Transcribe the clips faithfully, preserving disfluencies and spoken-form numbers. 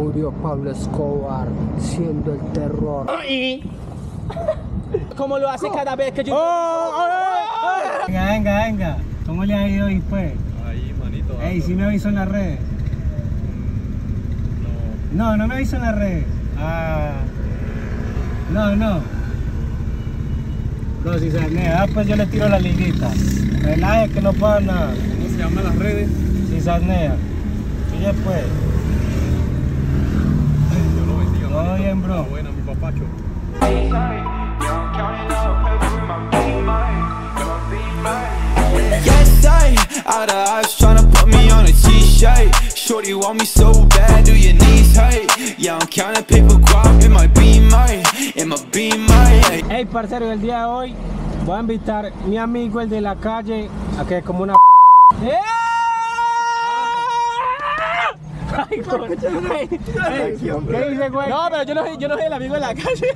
Murió Pablo Escobar, siendo el terror. Y ¿cómo lo hace cada vez que yo... Oh, oh, oh, oh. Venga, venga, venga. ¿Cómo le ha ido hoy, pues? Ahí, manito. Ey, ¿sí me avisó en las redes? No. No, no me avisó en las redes. Ah. No, no. No, si se nega, ah, pues yo le tiro la liguita. Relaje que no pasa nada. ¿Cómo se llaman las redes? Si se nega. Sí, pues. Dios lo bendiga. Todo manito. bien, bro. Buena, mi papacho. Yes, I, out of eyes tryna put me on a t-shirt. Shorty want me so bad, do your knees hurt? Yeah, I'm counting paper crop in my beamer, in my beamer. Hey, parcero, el día de hoy voy a invitar a mi amigo, el de la calle, a que como una... ¡Eh! Ay, con... Hey, hey, ¿qué dice, güey? No, pero yo no, soy- yo no soy el amigo de la calle.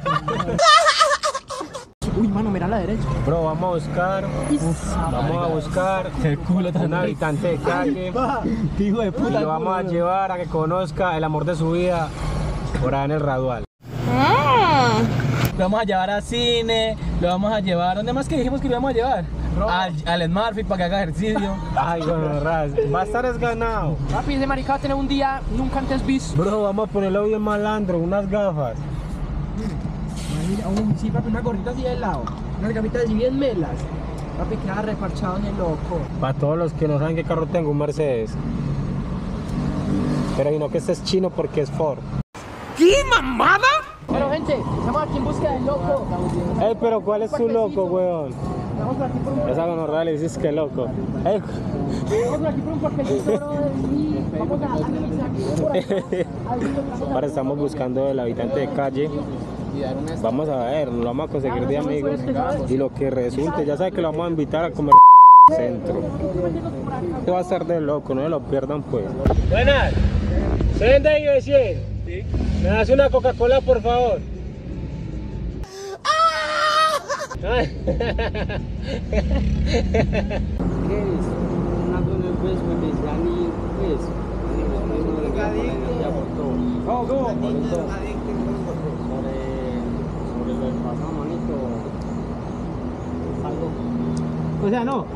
Uy, mano, mira a la derecha. Bro, vamos a buscar, uf, vamos a buscar El culo tan un habitante de calle Qué hijo de y puta. lo vamos a llevar a que conozca el amor de su vida por ahí en el Radual. Lo vamos a llevar a cine, lo vamos a llevar... ¿Dónde más que dijimos que lo íbamos a llevar? Al, al Smartfit para que haga ejercicio. Ay, bueno, Raz, va a estar desganado. Papi, ese marica va a tener un día nunca antes visto. Bro, vamos a ponerlo bien malandro, unas gafas. Un, sí, papi, una gorrita así de lado. Unas gafitas así bien melas. Papi, queda reparchado en el loco. Para todos los que no saben qué carro tengo, un Mercedes. Pero y no que este es chino porque es Ford. Pero, gente, estamos aquí en busca del loco. Ey, pero ¿cuál es tu loco, weón? Vamos por aquí por un Esa gonorrea le dices que loco. Ey, Vamos por aquí por un parquecito, brother. Y vamos a analizar por acá. ahora estamos buscando el habitante de calle. Vamos a ver, lo vamos a conseguir de amigos. Y lo que resulte, ya sabes que lo vamos a invitar a comer centro. Esto va a ser de loco, no se lo pierdan pues. Buenas, ¿se vende ahí recién? Sí. ¿Me das una Coca-Cola, por favor? O sea, no.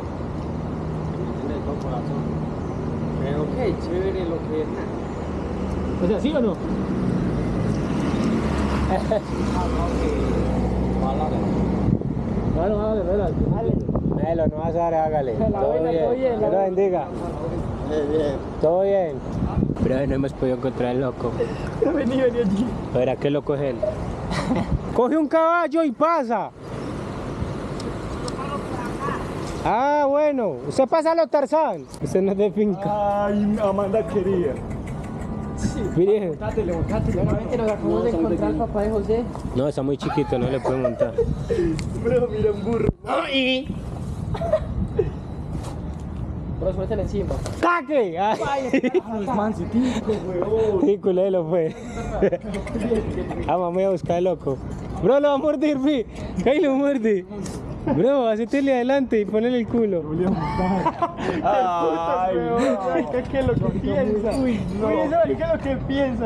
Pero qué chévere lo que es. O sea, ¿sí o no? Bueno, hágale, hágale. Melo, no vas a dar, hágale. Todo bien. Que lo bendiga. Todo bien. Pero no hemos podido encontrar el loco. Vení, vení allí. Verá qué loco es él. Coge un caballo y pasa. Ah, bueno. Usted pasa a los Tarzán. Usted no es de finca. Ay, Amanda quería. Mire. Bótatelo, bótatelo. Solamente nos acabamos de encontrar al papá de José. No, está muy chiquito, no le puede montar. Bro, mira un burro. Y Pero suéltale encima. ¡Taque! Ay. Sí, culero fue. Vamos, voy a buscar el loco. Bro, lo va a morder, fi. Ahí lo muerde. Bro, hacetele adelante y ponele el culo. Ay, ¿Qué, qué es lo que piensa? Uy, no. Uy, eso, ¿qué es lo que piensa?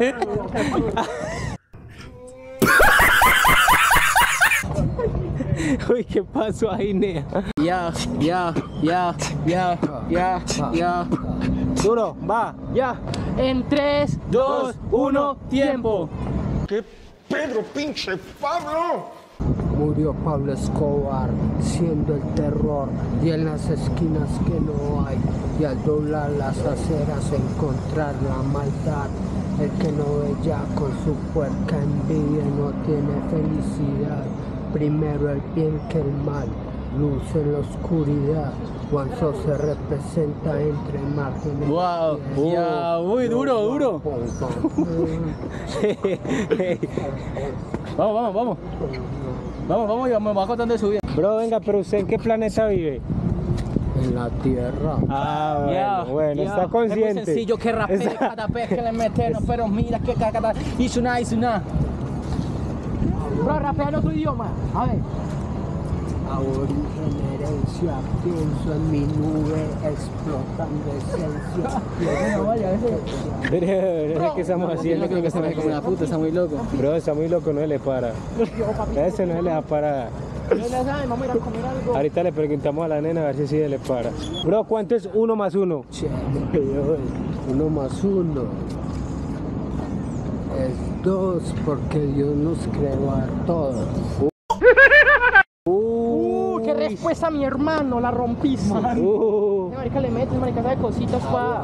Uy, ¿qué pasó ahí, Nea? Ya, ya, ya, ya, ya, ya. Duro, va. Ya. En tres, dos, uno, tiempo. ¿Qué Pedro, pinche Pablo? Murió Pablo Escobar, siendo el terror, y en las esquinas que no hay, y al doblar las aceras encontrar la maldad. El que no ve ya con su puerca envidia no tiene felicidad. Primero el bien que el mal, luz en la oscuridad. Guanzo se representa entre márgenes. wow, ya, uy, duro, duro. Vamos, vamos, vamos. Vamos, vamos, y me va contando de su vida. Bro, venga, pero ¿usted en qué planeta vive? En la tierra. Ah, bueno, Ya, bueno, ya. está Es consciente. muy sencillo que rapee Está- cada vez que le metemos, pero mira que cagada. Hizo una, hizo una. Bro, rapea en otro idioma. A ver. Aborigen herencia, pienso en mi nube explotando esencia. Pero, no sé qué estamos haciendo. Yo creo que se me como una puta, está muy loco. Bro, está muy loco, no se le para. Ese no se le da para. No le saben, vamos a ir a comer algo. Ahorita le preguntamos a la nena a ver si sí se le para. Bro, ¿cuánto es uno más uno? Che, uno más uno es dos porque Dios nos creó a todos. Uh, qué respuesta, mi hermano, la rompiste. Uh. Marica, le metes, marica, de cositas pa.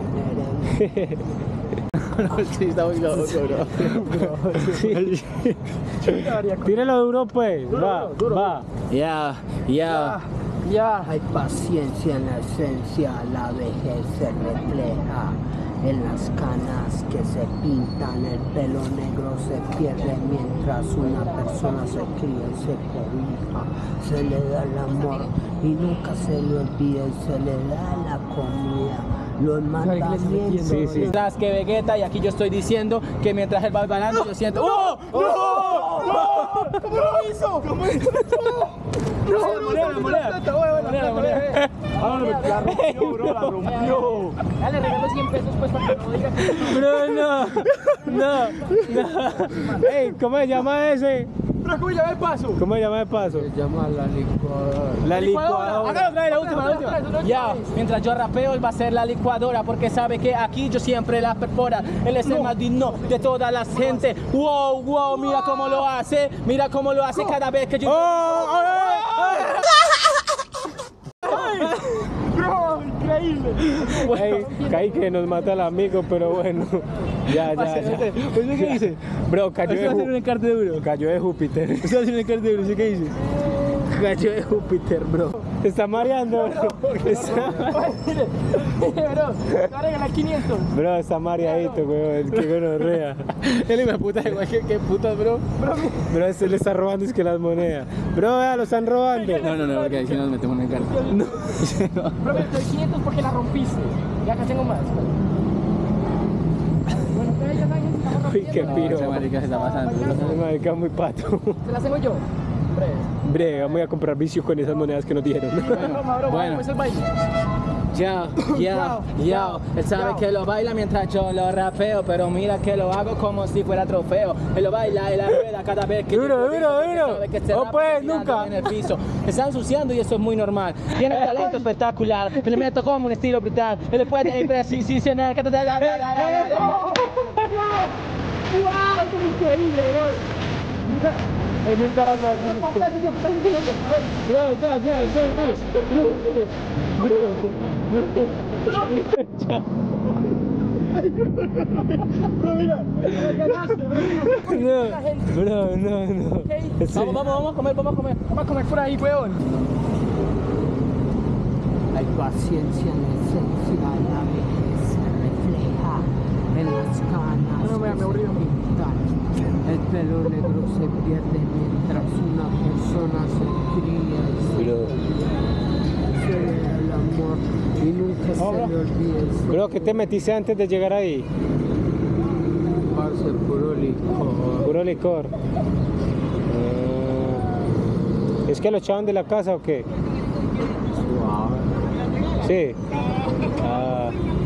Sí, está muy loco, bro. Sí. Tíralo duro, pues. Va, va. Ya, ya. Ya. Hay paciencia en la esencia, la vejez se refleja en las canas que se pintan, el pelo negro se pierde mientras una persona se cría y se cobija, se le da el amor y nunca se le olvida y se le da la comida, los mandamientos. Sí, sí. Mientras que Vegeta, y aquí yo estoy diciendo que mientras él va ganando, yo siento. ¡Oh! ¡No! ¡No! ¿Cómo lo hizo? ¿Cómo hizo? ¡No! ¡La moneda, la moneda! ¡La moneda! La rompió, bro, la rompió. Dale, regalo cien pesos pues para que no diga que... Bro, no. No, no. Ey, ¿cómo se llama ese? Pero ¿cómo ya me paso? ¿Cómo se llama el paso? Se llama la licuadora. La licuadora. Hágalo otra vez, la última, la última. Ya, mientras yo rapeo, él va a ser la licuadora, porque sabe que aquí yo siempre la perfora. Él es el más digno de toda la gente. Wow, wow, mira cómo lo hace, mira cómo lo hace cada vez que yo. ¡Oh! Bro, increíble. Ey, caí que nos mata el amigo, pero bueno. Ya, ya, ya. ¿Usted qué dice? Bro, cayó Usted de, va a hacer un Ju- encarte de euro. cayó de Júpiter. Usted va a hacer un encarte de euro, ¿sí qué dice? Cayó de Júpiter, bro. Te está mareando, bro. Está, Mire, bro, te va a regalar quinientos. bro, está mareadito, weón. Qué gonorrea. Él me puta igual que, que putas, bro. Bro, este le está robando es que las monedas. Bro, vea, lo están robando. No, no, no, porque ahí sí nos metemos en encarte. Bro, me doy quinientos porque la rompiste. Y acá tengo más. Bueno, ustedes ya saben que estamos Uy, qué rompiendo. Ese piro. marica se está pasando. Ese marica muy pato. Se las tengo yo. Breve. Bre, vamos a comprar vicios con esas monedas que nos dieron. Broma, bro, bueno. ¿cómo es el baile? Ya, ya, ya. Él sabe que lo baila mientras yo lo rapeo, pero mira que lo hago como si fuera trofeo. Él lo baila y la rueda cada vez que Duro, yo duro, improviso, porque duro. sabe que se No rapa puedes, tirando nunca. en el piso. Se está ensuciando y eso es muy normal. Tiene un talento espectacular, pero le meto como un estilo brutal. Él le puede tener precisionar. ¡Wow! ¡Qué increíble, bro! No, bro, no, no. Sí. Vamos, vamos, vamos a comer, vamos a comer. Vamos a comer por ahí, weón. Hay paciencia en la esencia, la vejez se refleja en las canas No, me- me que aburrí. se pintan. El pelo negro se pierde mientras una persona se cría y se Bro. se le da el amor y nunca se le olvida el Bro, ¿qué te metiste antes de llegar ahí? parce puro licor. Puro licor. Eh, ¿Es que lo echaban de la casa o qué? Suave. Sí. Ah,